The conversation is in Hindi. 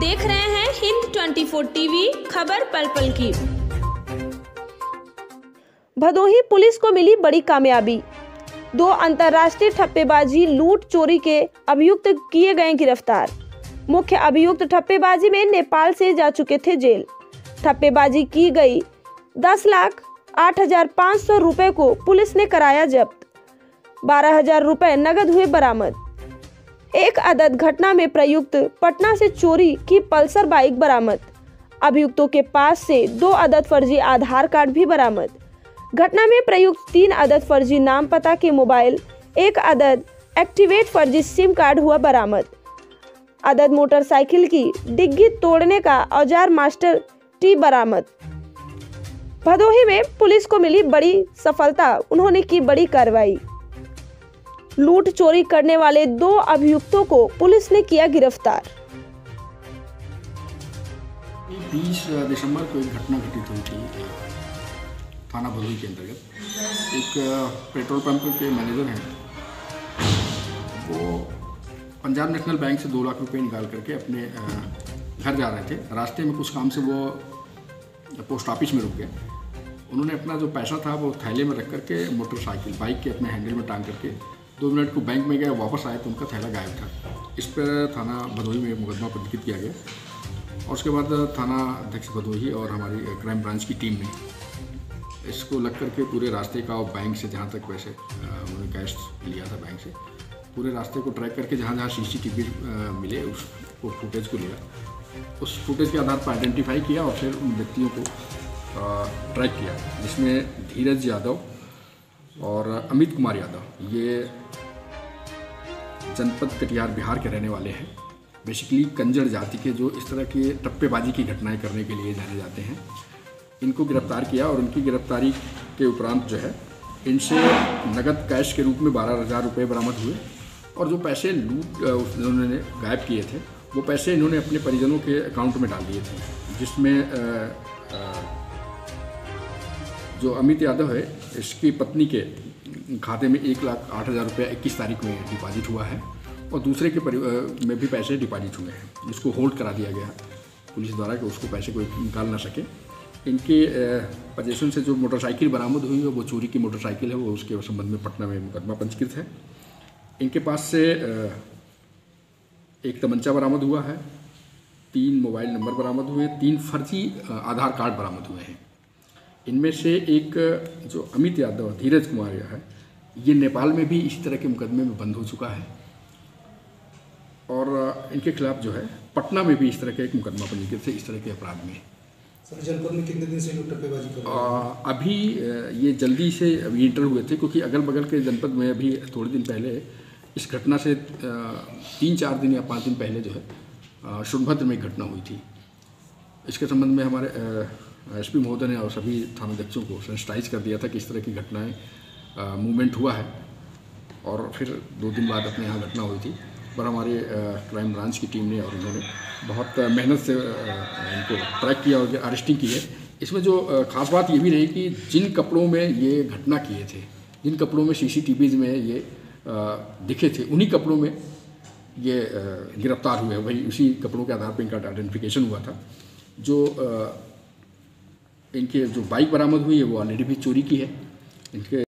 देख रहे हैं हिंद 24 टीवी, खबर पल पल की। भदोही पुलिस को मिली बड़ी कामयाबी। 2 अंतर्राष्ट्रीय ठप्पेबाजी लूट चोरी के अभियुक्त किए गए गिरफ्तार। मुख्य अभियुक्त ठप्पेबाजी में नेपाल से जा चुके थे जेल। ठप्पेबाजी की गई 10,08,500 रुपए को पुलिस ने कराया जब्त। 12,000 रुपए नगद हुए बरामद। एक अदद घटना में प्रयुक्त पटना से चोरी की पल्सर बाइक बरामद। अभियुक्तों के पास से 2 अदद फर्जी आधार कार्ड भी बरामद। घटना में प्रयुक्त 3 अदद फर्जी नाम पता के मोबाइल, 1 अदद एक्टिवेट फर्जी सिम कार्ड हुआ बरामद। अदद मोटरसाइकिल की डिग्गी तोड़ने का औजार मास्टर टी बरामद। भदोही में पुलिस को मिली बड़ी सफलता, उन्होंने की बड़ी कार्रवाई। लूट चोरी करने वाले 2 अभियुक्तों को पुलिस ने किया गिरफ्तार। 20 दिसंबर को एक घटना घटित हुई थी थाना भदोही के अंतर्गत। एक पेट्रोल पंप के मैनेजर हैं, वो पंजाब नेशनल बैंक से 2 लाख रुपए निकाल करके अपने घर जा रहे थे। रास्ते में कुछ काम से वो पोस्ट ऑफिस में रुक गए। उन्होंने अपना जो पैसा था वो थैले में रख करके मोटरसाइकिल बाइक के अपने हैंडल में टांग करके 2 मिनट को बैंक में गए, वापस आए तो उनका थैला गायब था। इस पर थाना भदोही में मुकदमा पंजीकृत किया गया और उसके बाद थाना अध्यक्ष भदोही और हमारी क्राइम ब्रांच की टीम ने इसको लग करके पूरे रास्ते का और बैंक से जहाँ तक वैसे उन्होंने कैश लिया था बैंक से, पूरे रास्ते को ट्रैक करके जहाँ जहाँ CCTV मिले उसको फुटेज को लिया। उस फुटेज के आधार पर आइडेंटिफाई किया और फिर उन व्यक्तियों को ट्रैक किया, जिसमें धीरज यादव और अमित कुमार यादव, ये जनपद कटिहार बिहार के रहने वाले हैं। बेसिकली कंजर जाति के जो इस तरह की टप्पेबाजी की घटनाएं करने के लिए जाने जाते हैं, इनको गिरफ्तार किया और उनकी गिरफ्तारी के उपरांत जो है इनसे नगद कैश के रूप में 12,000 रुपये बरामद हुए और जो पैसे लूट उन्होंने गायब किए थे वो पैसे इन्होंने अपने परिजनों के अकाउंट में डाल दिए थे, जिसमें जो अमित यादव है इसकी पत्नी के खाते में 1,08,000 रुपये 21 तारीख में डिपॉजिट हुआ है और दूसरे के में भी पैसे डिपॉजिट हुए हैं, जिसको होल्ड करा दिया गया पुलिस द्वारा कि उसको पैसे को निकाल ना सके। इनके पोजीशन से जो मोटरसाइकिल बरामद हुई है वो चोरी की मोटरसाइकिल है, वो उसके संबंध में पटना में मुकदमा पंजीकृत है। इनके पास से एक तमंचा बरामद हुआ है, 3 मोबाइल नंबर बरामद हुए, 3 फर्जी आधार कार्ड बरामद हुए हैं। इनमें से एक जो अमित यादव धीरज कुमार है, ये नेपाल में भी इसी तरह के मुकदमे में बंद हो चुका है और इनके खिलाफ जो है पटना में भी इस तरह का एक मुकदमा पंजीकृत है इस तरह के अपराध में। सर, जनपद में कितने दिन से लोग टप्पेबाजी कर रहे हैं? अभी ये जल्दी से अभी इंटर हुए थे, क्योंकि अगल बगल के जनपद में अभी थोड़े दिन पहले इस घटना से 3-4 दिन या 5 दिन पहले जो है सोनभद्र में एक घटना हुई थी। इसके संबंध में हमारे SP महोदय ने और सभी थानाध्यक्षों को सेंसिटाइज कर दिया था कि इस तरह की घटनाएं मूवमेंट हुआ है और फिर 2 दिन बाद अपने यहाँ घटना हुई थी। पर हमारे क्राइम ब्रांच की टीम ने और उन्होंने बहुत मेहनत से इनको ट्रैक किया और अरेस्टिंग की है। इसमें जो खास बात ये भी रही कि जिन कपड़ों में ये घटना किए थे, जिन कपड़ों में CCTVs में ये दिखे थे, उन्हीं कपड़ों में ये गिरफ्तार हुए। वही उसी कपड़ों के आधार पर इनका आइडेंटिफिकेशन हुआ था। जो इनके जो बाइक बरामद हुई है वो ऑलरेडी भी चोरी की है। इनके